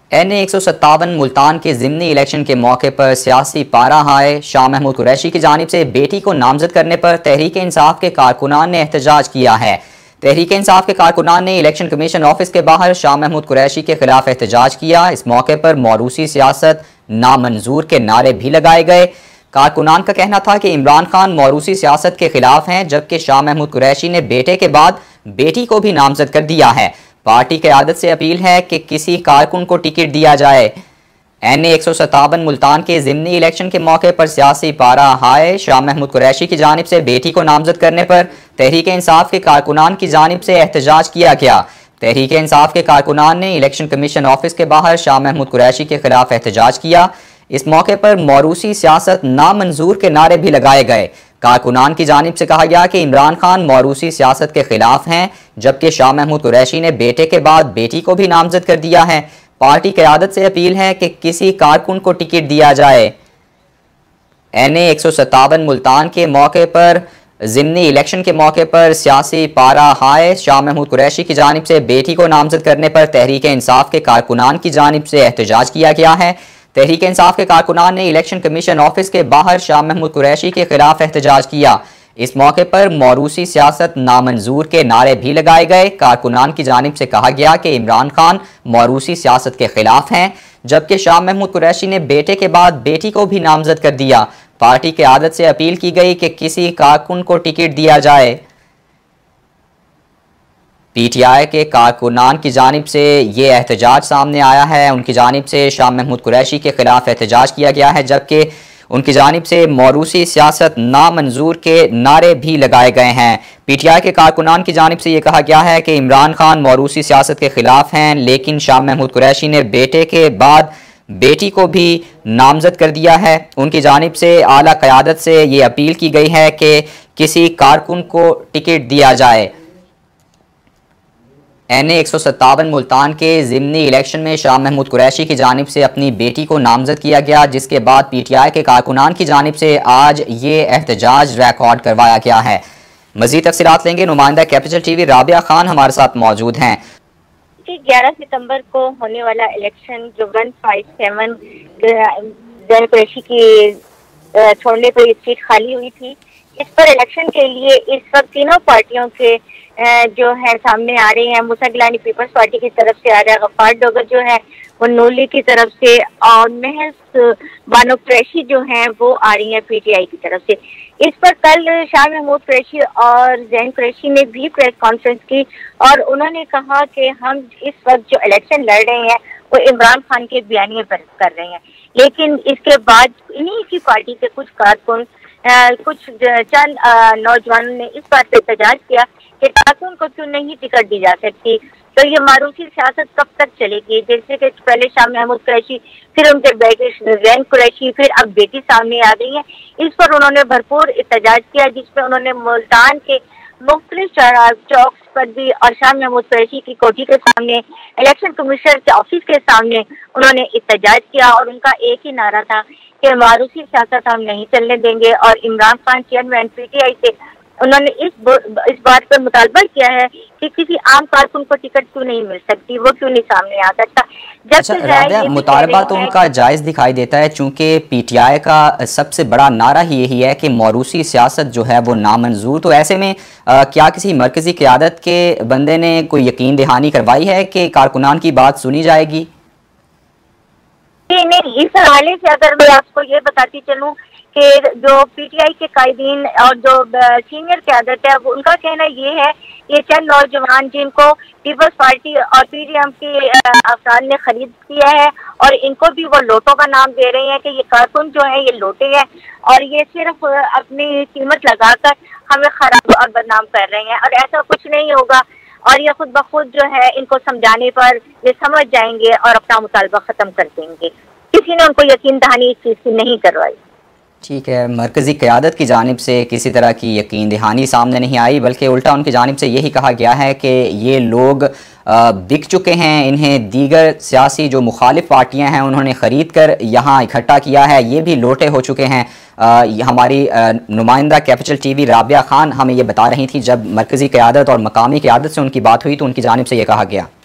NA-157 Multan के ज़िमनी election के मौके पर सियासी पारा हाय। शाह महमूद कुरैशी की जानिब से बेटी को नामजद करने पर तहरीक इंसाफ के कारकुनान ने एहतजाज किया है। तहरीक इंसाफ के कारकुनान ने इलेक्शन कमीशन ऑफिस के बाहर शाह महमूद कुरैशी के खिलाफ एहतजाज किया। इस मौके पर मौरूसी सियासत नामंजूर के नारे भी लगाए गए। कारकुनान का कहना था कि इमरान खान मौरूसी सियासत के खिलाफ हैं, जबकि शाह महमूद कुरैशी ने बेटे के बाद बेटी को भी नामजद कर दिया है। पार्टी क़यादत से अपील है कि किसी कारकुन को टिकट दिया जाए। NA-157 मुल्तान के ज़िमनी इलेक्शन के मौके पर सियासी पारा हाय। शाह महमूद कुरैशी की जानिब से बेटी को नामजद करने पर तहरीक इंसाफ के कारकुनान की जानिब से एहतजाज किया गया। तहरीक इंसाफ के कारकुनान ने इलेक्शन कमीशन ऑफिस के बाहर शाह महमूद कुरैशी के खिलाफ एहतजाज किया। इस मौके पर मौरूसी सियासत नामंजूर के नारे भी लगाए गए। कारकुनान की जानिब से कहा गया कि इमरान खान मौरूसी सियासत के खिलाफ हैं, जबकि शाह महमूद कुरैशी ने बेटे के बाद बेटी को भी नामजद कर दिया है। पार्टी क़यादत से अपील है कि किसी कारकुन को टिकट दिया जाए। NA-157 मुल्तान के मौके पर ज़िमनी इलेक्शन के मौके पर सियासी पारा हाय। शाह महमूद कुरैशी की जानिब से बेटी को नामजद करने पर तहरीक इंसाफ के कारकुनान की जानिब से एहतजाज किया गया है। तहरीक इंसाफ के कारकुनान ने इलेक्शन कमीशन ऑफिस के बाहर शाह महमूद कुरैशी के खिलाफ एहतजाज किया। इस मौके पर मौरूसी सियासत नामंजूर के नारे भी लगाए गए। कारकुनान की जानिब से कहा गया कि इमरान खान मौरूसी सियासत के खिलाफ हैं, जबकि शाह महमूद कुरैशी ने बेटे के बाद बेटी को भी नामजद कर दिया। पार्टी की आदत से अपील की गई कि किसी कारकुन को टिकट दिया जाए। PTI के कारकुनान की जानिब से ये एहतजाज सामने आया है। उनकी जानिब से शाह महमूद कुरैशी के खिलाफ एहतजाज किया गया है, जबकि उनकी जानिब से मौरूसी सियासत नामंजूर के नारे भी लगाए गए हैं। PTI के कारकुनान की जानिब से ये कहा गया है कि इमरान खान मौरूसी सियासत के खिलाफ हैं, लेकिन शाह महमूद कुरैशी ने बेटे के बाद बेटी को भी नामजद कर दिया है। उनकी जानिब से आला क़यादत से ये अपील की गई है कि किसी कारकुन को टिकट दिया जाए। NA-157 मुल्तान के ज़िमनी इलेक्शन में शाह महमूद कुरैशी की जानिब से अपनी बेटी को नामजद किया गया, जिसके बाद PTI के कारकुनान की जानिब से आज ये एहतजाज रिकॉर्ड करवाया गया है। मज़ीद तफसीलात लेंगे। नुमाइंदा कैपिटल TV राबिया खान हमारे साथ मौजूद हैं। 11 सितंबर को होने वाला इलेक्शन जो 157 जैन कुरैशी की छोड़ने पर सीट खाली हुई थी, इस पर इलेक्शन के लिए इस वक्त तीनों पार्टियों के जो है सामने आ रहे हैं। मूसा गिलानी पीपल्स पार्टी की तरफ से आ रहा है, गफ्फार डोगर जो है वो नूली की तरफ से, और महज बानो कुरैशी जो है वो आ रही है PTI की तरफ से। इस पर कल शाह महमूद कुरैशी और जैन कुरैशी ने भी प्रेस कॉन्फ्रेंस की और उन्होंने कहा कि हम इस वक्त जो इलेक्शन लड़ रहे हैं वो इमरान खान के बयानिए पर कर रहे हैं। लेकिन इसके बाद इन्हीं की पार्टी के कुछ कारकुन कुछ चंद नौजवानों ने इस बात पे एहतजाज किया कि कारकुन को क्यों नहीं टिकट दी जा सकती। तो ये मारूसी सियासत कब तक चलेगी? जैसे कि पहले शाह महमूद कुरैशी, फिर उनके बेटे जैन कुरैशी, फिर अब बेटी सामने आ गई है। इस पर उन्होंने भरपूर एहतजाज किया, जिसमें उन्होंने मुल्तान के मुख्तलिफ चौक पर भी और शाह महमूद कुरैशी की कोठी के सामने, इलेक्शन कमीशनर के ऑफिस के सामने उन्होंने एहतजाज किया और उनका एक ही नारा था कि मारूसी सियासत हम नहीं चलने देंगे। और इमरान खान चेयरमैन PTI से उन्होंने इस बात पर मुतालबा किया है कि किसी आम कारकुन को टिकट क्यों नहीं मिल सकती, वो क्यों नहीं सामने आ सकता। अच्छा, मुतालबा तो उनका जायज़ दिखाई देता है, चूंकि PTI का सबसे बड़ा नारा ही यही है कि मौरूसी सियासत जो है वो नामंजूर। तो ऐसे में क्या किसी मरकजी क़यादत के बंदे ने कोई यकीन दहानी करवाई है कि कारकुनान की बात सुनी जाएगी? नहीं, इस हवाले से अगर मैं आपको ये बताती चलूँ कि जो PTI के कायदीन और जो सीनियर क़यादत है वो उनका कहना ये है, ये चंद नौजवान जिनको पीपल्स पार्टी और PDM के अफराद ने खरीद किया है और इनको भी वो लोटों का नाम दे रहे हैं कि ये कारकुन जो है ये लोटे हैं और ये सिर्फ अपनी कीमत लगाकर हमें खराब और बदनाम कर रहे हैं, और ऐसा कुछ नहीं होगा। और ये खुद ब खुद जो है इनको समझाने पर ये समझ जाएंगे और अपना मुतालबा ख़त्म कर देंगे। किसी ने उनको यकीन दहानी इस चीज़ की नहीं करवाई। ठीक है, मरकज़ी क़यादत की जानिब से किसी तरह की यकीन दहानी सामने नहीं आई, बल्कि उल्टा उनकी जानिब से यही कहा गया है कि ये लोग बिक चुके हैं, इन्हें दीगर सियासी जो मुखालिफ पार्टियां हैं उन्होंने ख़रीद कर यहाँ इकट्ठा किया है, ये भी लोटे हो चुके हैं। हमारी नुमाइंदा कैपिटल TV राबिया खान हमें ये बता रही थी, जब मरकज़ी क़यादत और मकामी क़यादत से उनकी बात हुई तो उनकी जानिब से ये कहा गया।